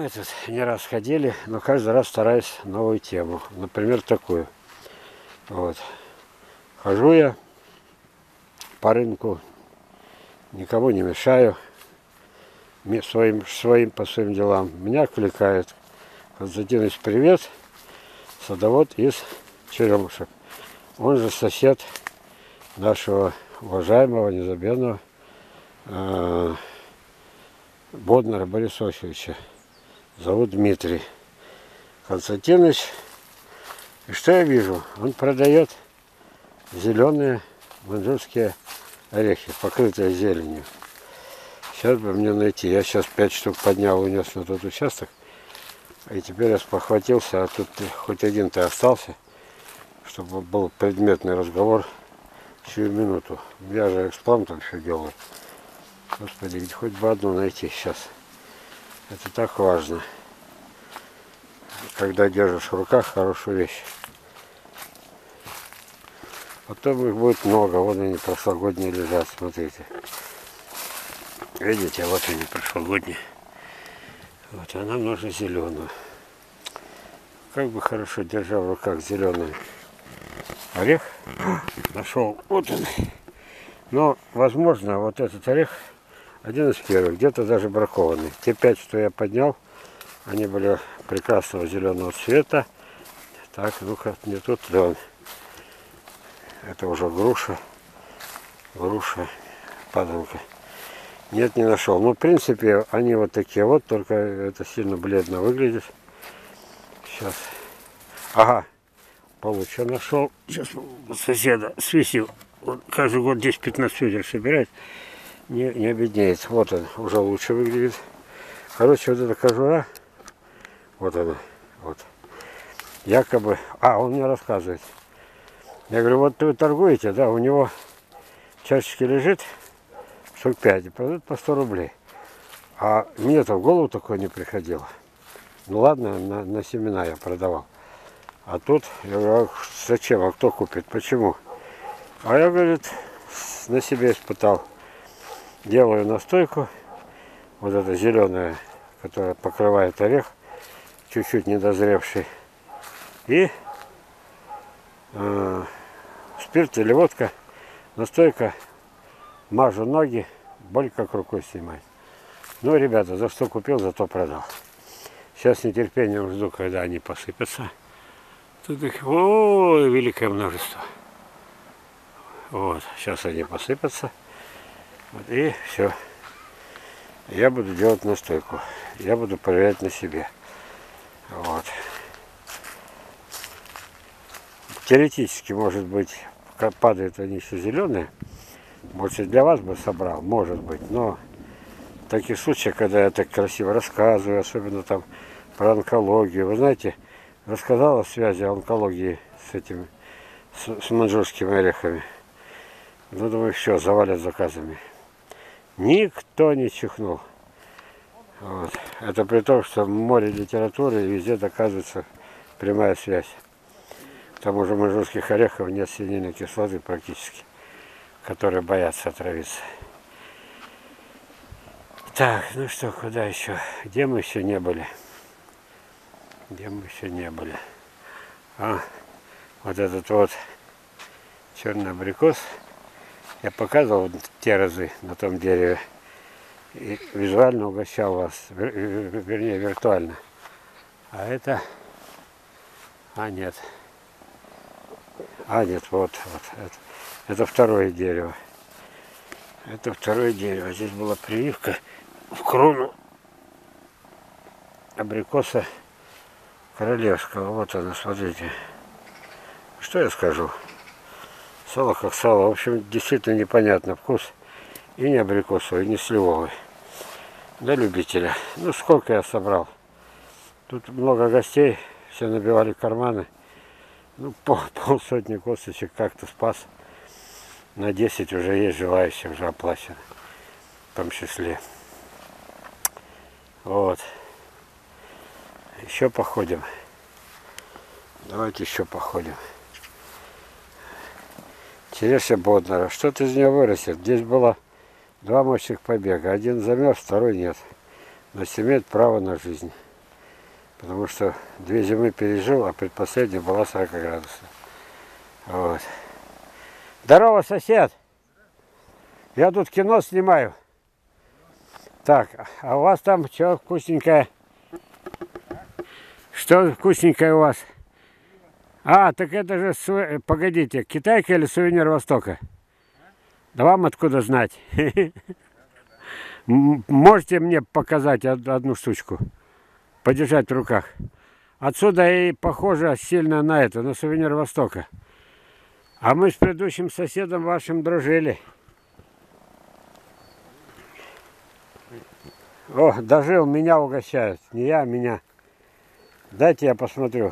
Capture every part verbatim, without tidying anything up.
мы тут не раз ходили, но каждый раз стараюсь новую тему. Например, такую. Вот. Хожу я по рынку, никому не мешаю, своим, своим по своим делам. Меня откликает: Константинович, привет, садовод из Черемушек. Он же сосед нашего уважаемого, незабвенного э, Боднара Бориса Васильевича. Зовут Дмитрий. Константинович, и что я вижу? Он продает зеленые маньчжурские орехи, покрытые зеленью. Сейчас бы мне найти. Я сейчас пять штук поднял, унес на тот участок. И теперь я спохватился, а тут хоть один-то остался, чтобы был предметный разговор всю минуту. Я же экспромтом все делаю. Господи, ведь хоть бы одну найти сейчас. Это так важно, когда держишь в руках хорошую вещь. Потом их будет много. Вон они прошлогодние лежат, смотрите. Видите, вот они прошлогодние. Вот, а нам нужно зеленую. Как бы хорошо, держа в руках зеленый орех, нашел. Вот он. Но, возможно, вот этот орех один из первых, где-то даже бракованный. Те пять, что я поднял, они были прекрасного зеленого цвета. Так, ну-ка, не тут, да он. Это уже груша. Груша, паданка. Нет, не нашел. Ну, в принципе, они вот такие вот, только это сильно бледно выглядит. Сейчас. Ага, получше нашел. Сейчас у соседа свисил. Он каждый год десять-пятнадцать ведер собирает. Не, не обеднеет. Вот он, уже лучше выглядит. Короче, вот эта кожура, вот она, вот. Якобы, а, он мне рассказывает. Я говорю, вот вы торгуете, да, у него чашечки лежит, штук пять, и продают по сто рублей. А мне-то в голову такое не приходило. Ну ладно, на, на семена я продавал. А тут, я говорю, а зачем, а кто купит, почему? А я, говорит, на себе испытал. Делаю настойку, вот эта зеленая, которая покрывает орех, чуть-чуть недозревший. И э, спирт или водка, настойка, мажу ноги, боль как рукой снимает. Ну, ребята, за что купил, зато продал. Сейчас с нетерпением жду, когда они посыпятся. Тут их, ой, великое множество. Вот, сейчас они посыпятся. Вот, и все. Я буду делать настойку. Я буду проверять на себе. Вот. Теоретически, может быть, как падают они еще зеленые. Может, и для вас бы собрал, может быть. Но в таких случаях, когда я так красиво рассказываю, особенно там про онкологию. Вы знаете, рассказал о связи онкологии с этими, с, с маньчжурскими орехами. Ну, думаю, все, завалят заказами. Никто не чихнул. Вот. Это при том, что в море литературы и везде доказывается прямая связь. К тому же маньчжурских орехов нет свинильной кислоты практически, которые боятся отравиться. Так, ну что, куда еще? Где мы еще не были? Где мы еще не были? А, вот этот вот черный абрикос. Я показывал те разы на том дереве. И визуально угощал вас, вер, вернее, виртуально. А это... А, нет. А, нет, вот, вот. Это, это второе дерево. Это второе дерево. Здесь была прививка в крону абрикоса королевского. Вот она, смотрите. Что я скажу? Сало как сало. В общем, действительно непонятно вкус. И не абрикосовый, и не сливовый. Для любителя. Ну, сколько я собрал. Тут много гостей. Все набивали карманы. Ну, пол, полсотни косточек как-то спас. На десять уже есть желающие, уже оплачено. В том числе. Вот. Еще походим. Давайте еще походим. Черешня Боднара. Что-то из нее вырастет. Здесь было два мощных побега. Один замерз, второй нет. Но имеет право на жизнь. Потому что две зимы пережил, а предпоследняя была сорок градусов. Вот. Здорово, сосед! Я тут кино снимаю. Так, а у вас там что вкусненькое? Что вкусненькое у вас? А, так это же, су... погодите, китайка или сувенир Востока? Да вам откуда знать? Можете мне показать одну штучку? Подержать в руках. Отсюда и похоже сильно на это, на сувенир Востока. А мы с предыдущим соседом вашим дружили. О, дожил, меня угощают. Не я, а меня. Дайте я посмотрю.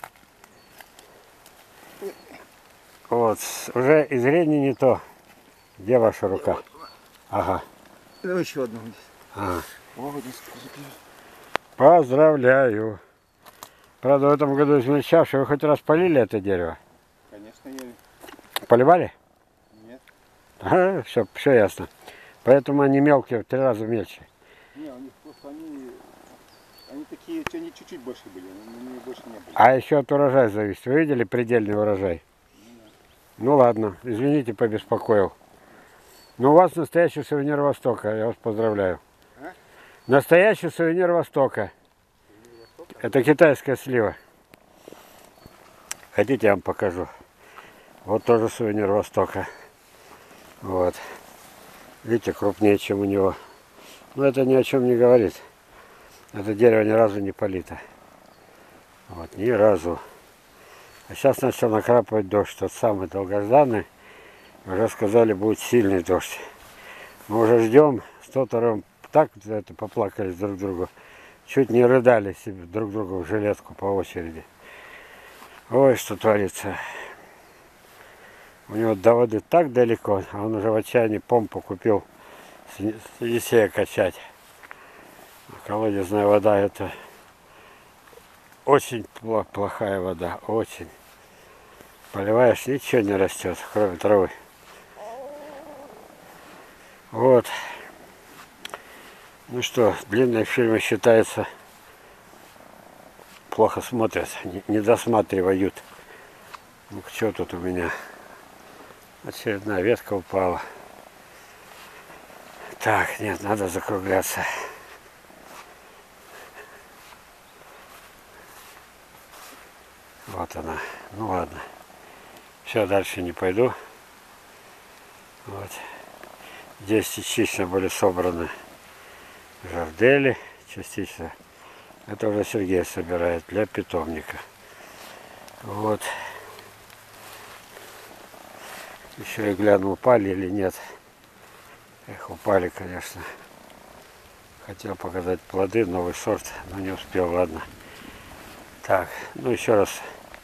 Вот, уже и зрение не то. Где ваша рука? Ага. Давай еще одну. Ага. Молодец. Поздравляю. Правда, в этом году измельчавший. Вы хоть раз полили это дерево? Конечно, ели. Поливали? Нет. Ага, все, все ясно. Поэтому они мелкие, в три раза мельче. Не, у них просто они, они такие, они чуть-чуть больше были, но они больше не были. А еще от урожая зависит. Вы видели предельный урожай? Ну ладно, извините, побеспокоил. Но у вас настоящий сувенир Востока, я вас поздравляю. А? Настоящий сувенир Востока. Сувенир Востока? Это китайская слива. Хотите, я вам покажу. Вот тоже сувенир Востока. Вот. Видите, крупнее, чем у него. Но это ни о чем не говорит. Это дерево ни разу не полито. Вот, ни разу. А сейчас начал накрапывать дождь, тот самый долгожданный. Уже сказали, будет сильный дождь. Мы уже ждем, с Тотором так это поплакались друг другу. Чуть не рыдали себе друг другу в жилетку по очереди. Ой, что творится. У него до воды так далеко, а он уже в отчаянии помпу купил с Елисея качать. Колодезная вода — это очень плохая вода, очень. Поливаешь, ничего не растет, кроме травы. Вот. Ну что, длинные фильмы считаются, плохо смотрят, не, не досматривают. Ну что тут у меня? Очередная ветка упала. Так, нет, надо закругляться. Вот она. Ну ладно. Все, дальше не пойду. Вот. Здесь частично были собраны жардели. Частично. Это уже Сергей собирает для питомника. Вот. Еще и гляну, упали или нет. Эх, упали, конечно. Хотел показать плоды, новый сорт, но не успел, ладно. Так, ну еще раз.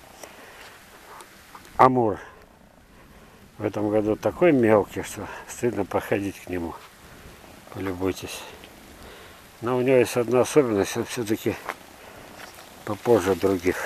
Амур в этом году такой мелкий, что стыдно подходить к нему. Полюбуйтесь. Но у него есть одна особенность, он все-таки попозже других.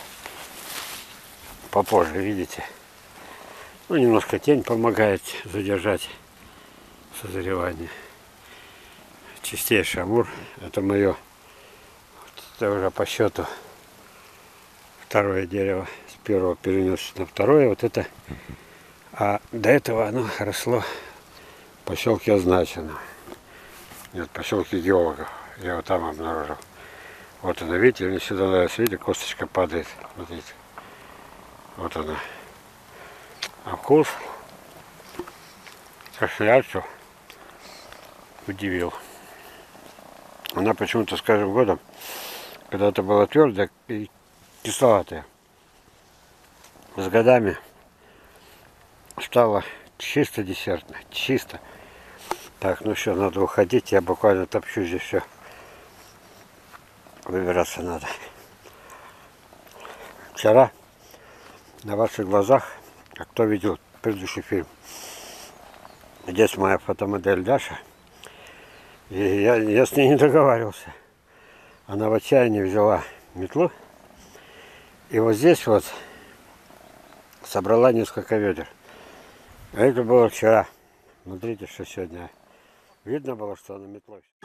Попозже, видите? Ну, немножко тень помогает задержать созревание. Чистейший амур. Это мое, это уже по счету второе дерево. С первого перенес на второе. Вот это. А до этого оно росло в поселке Означено. Нет, в поселке геологов. Я его там обнаружил. Вот она, видите, мне сюда нравится, видите, косточка падает. Смотрите. Вот она. А вкус кашлячу удивил. Она почему-то с каждым годом, когда это было твердое и кисловатое, с годами стало чисто десертно, чисто. Так, ну все, надо уходить, я буквально топчу здесь все. Выбираться надо. Вчера на ваших глазах, а кто видел предыдущий фильм, здесь моя фотомодель Даша, и я, я с ней не договаривался. Она в отчаянии взяла метлу и вот здесь вот собрала несколько ведер. А это было вчера. Смотрите, что сегодня. Видно было, что она метлой.